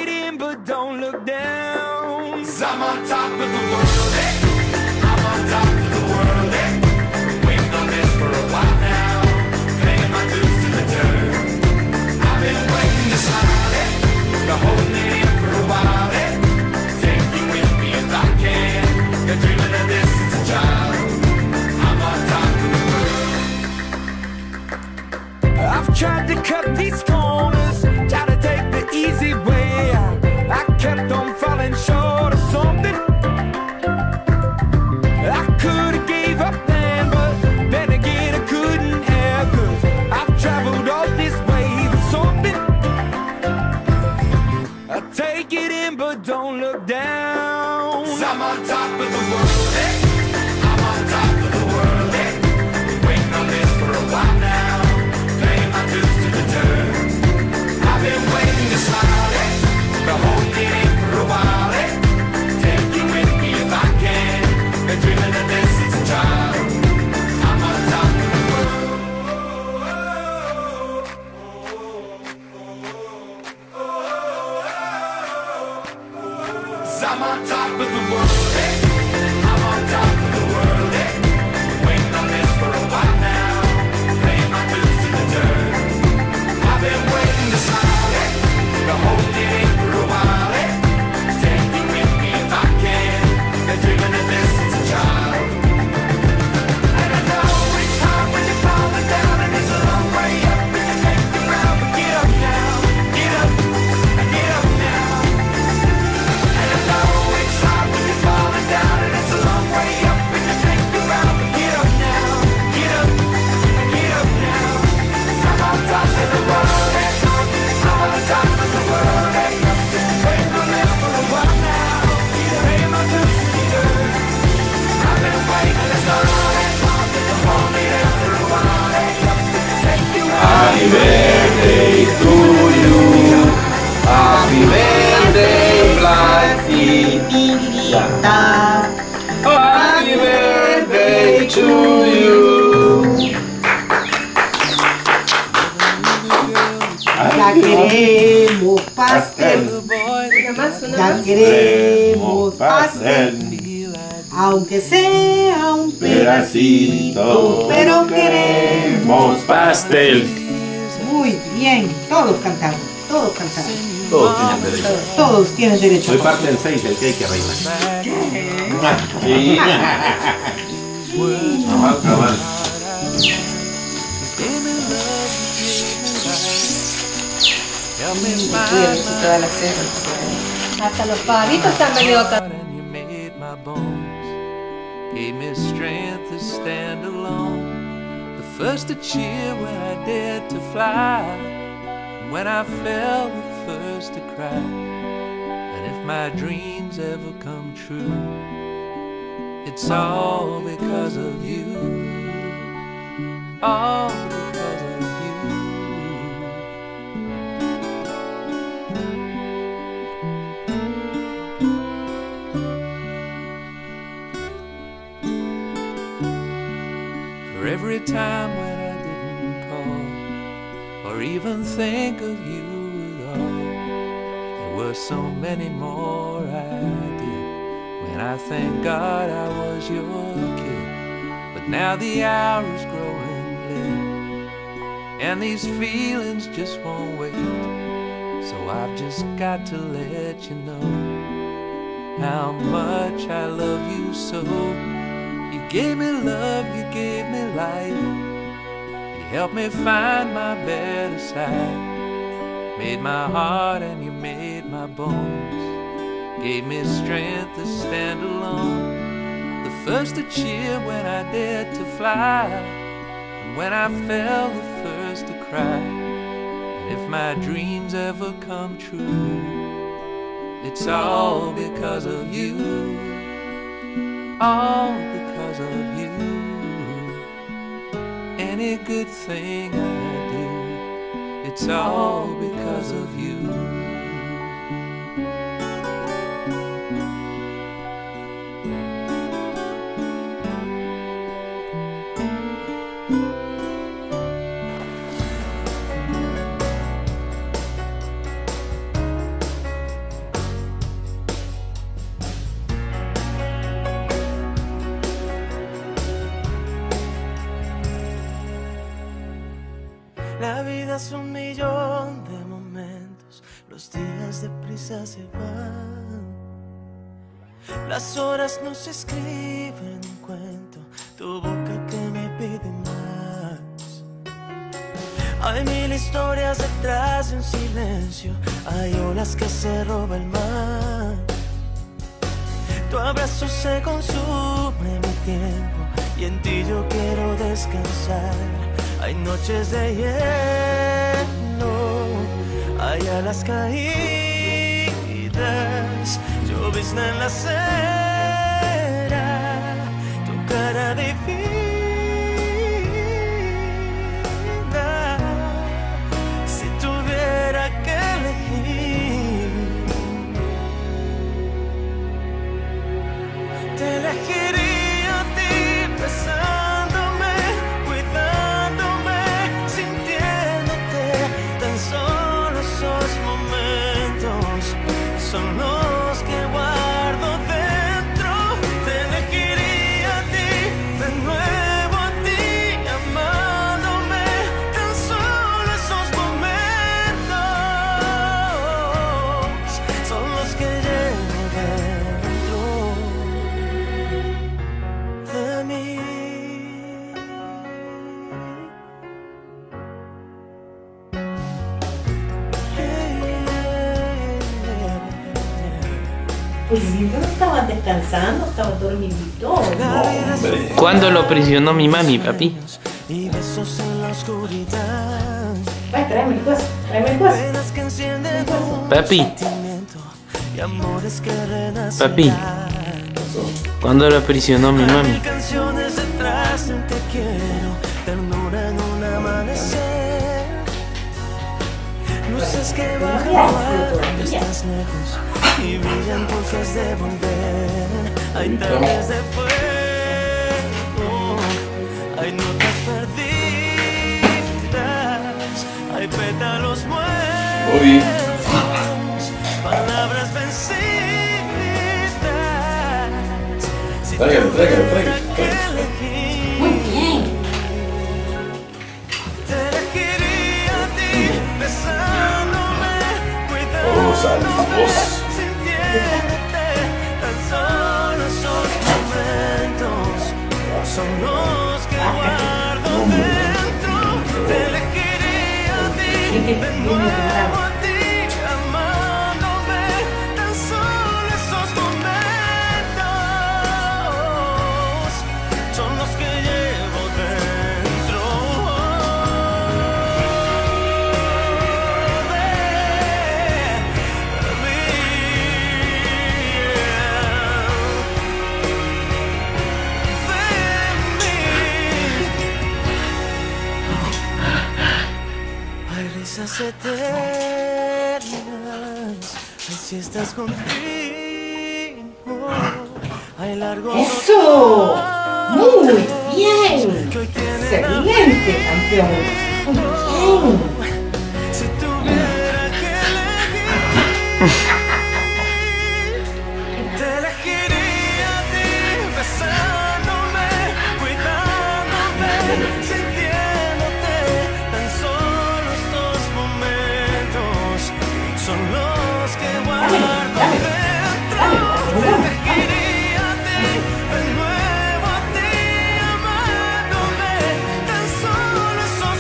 it in, but don't look down. 'Cause I'm on top of the world, I'm on top of the world, waiting on this for a while now, paying my dues to the dirt. I've been waiting to smile, been holding it in for a while, take you with me if I can. Been dreaming of this since a child. I'm on top of the world. I've tried to cut these corners, tried to take the easy way. I kept on falling short of something. I could've gave up then, but then again I couldn't have. 'Cause I've traveled all this way for something. I take it in, but don't look down. 'Cause I'm on top of the world, I'm on top of the world, waiting on this for a while now, paying my dues to the dirt. I've been waiting to smile, been holding it in for a while, take you with me if I can. Been dreaming of this since a child. I'm on top of the world. 'Cause I'm on top of the world, I'm on top of the world, waiting on this for a while now, paying my dues to the dirt. I've been waiting to smile, been holding it in for a while, take you with me if I can. Been dreaming of this since a child. And I know it's hard when you're falling down, and it's a long way up, and you make the ground, but get up now, get up, get up now. And I know it's hard when you're falling down, and it's a long way up, and you make the ground, but get up now, get up, get up now. 'Cause I'm on top of the world, I'm on top of the world, waiting for this for a while now, paying my dues to the dirt. I've been waiting to start, hold me there for a while, take you out. Happy birthday to you. Happy birthday, Blasi. Happy birthday to you. Ya queremos pastel, ya queremos pastel, aunque sea un pedacito, pero queremos pastel. Muy bien, todos cantamos, todos cantamos. Todos tienen derecho. Todos tienen derecho. Hoy parten 6 el cake, reina. Sí. Cabal, cabal. Todas las cejas. Hasta los pajaritos están venido acá. And you made my bones, gave me strength to stand alone. The first to cheer when I dared to fly, and when I fell, the first to cry. And if my dreams ever come true, it's all because of you. All because of you. For every time when I didn't call or even think of you at all, there were so many more I did. When I thank God I was your kid, but now the hour is growing late, and these feelings just won't wait. So I've just got to let you know how much I love you so. You gave me love, you gave me life, you helped me find my better side, made my heart and you made my bones, gave me strength to stand alone. The first to cheer when I dared to fly, and when I fell, the first to cry. And if my dreams ever come true, it's all because of you. All because of you. Any good thing I do, it's all because of you. Los días deprisa se van, las horas no se escriben un cuento, tu boca que me pide más. Hay mil historias detrás de un silencio, hay olas que se roba el mar. Tu abrazo se consume mi tiempo y en ti yo quiero descansar. Hay noches de hielo, hay alas caídas, llovizna en la acera, tu cara divina. Si tuviera que elegir, te elegiría a ti besándome, cuidándome, sintiéndote. Tan solo esos momentos son los que guardo dentro. Te elegiría a ti, de nuevo a ti, amándome. Tan solo esos momentos son los que llevo dentro de mí. Pues yo no estaba descansando, estaba dormidito. Hombre. ¿Cuándo lo prisionó mi mami, papi? Y besos en la oscuridad, Ay, tráeme el vaso, tráeme el vaso. penas que encienden un Papi. sentimiento y amores que renacen. Papi. ¿Cuándo lo prisionó mi mami? Mil canciones detrás de un te quiero, ternura en un amanecer. Luces que bajan cuando estás lejos y brillan porque es de volver. Hay tardes de fuego, hay notas perdidas, hay pétalos Uy. muertos, palabras vencidas. Si Tráigalo, tráigalo, tuviera tráigalo, que tráigalo. elegir, Muy bien. te elegiría a ti, besándome, Saludos. cuidándome, sintiéndote. Tan solo esos momentos son los que guardo dentro. Te elegiría a ti, de nuevo a ti, amándome. Tan solo esos momentos son los que llevo dentro Hay risas eternas, hay siestas contigo, hay largos Eso. Muy bien. que hoy tienen Excelente, campeón. Muy bien. Si tuviera que elegir, te elegiría a ti, besándome, cuidándome, sintiéndote. Tan solo estos momentos son los que guardo dentro. Te elegiría a ti, de nuevo a ti, amándome. Tan solo esos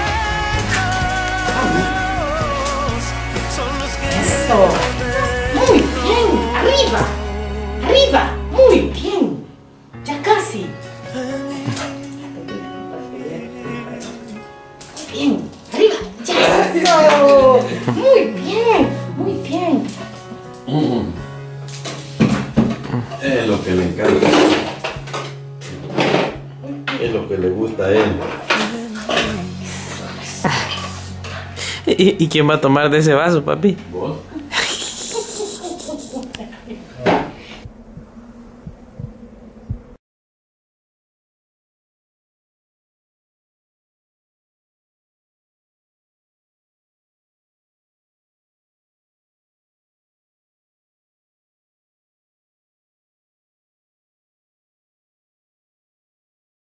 momentos son los que Eso. Muy bien. Arriba. Arriba. Muy bien. Ya casi. Bien. Arriba. Ya. Eso. Muy bien. Muy bien. Es lo que le encanta. Es lo que le gusta a él. ¿Y quién va a tomar de ese vaso, papi? ¿Vos?